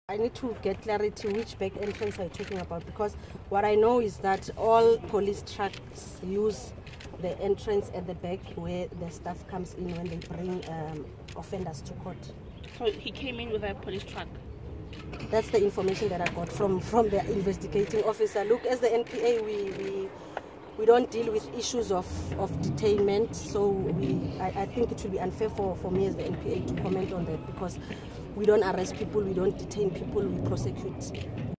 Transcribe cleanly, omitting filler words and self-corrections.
I need to get clarity which back entrance are you talking about, because what I know is that all police trucks use the entrance at the back where the staff comes in when they bring offenders to court. So he came in with a police truck? That's the information that I got from the investigating officer. Look, as the NPA, we don't deal with issues of detainment, so I think it will be unfair for me as the NPA to comment on that, because we don't arrest people, we don't detain people, we prosecute.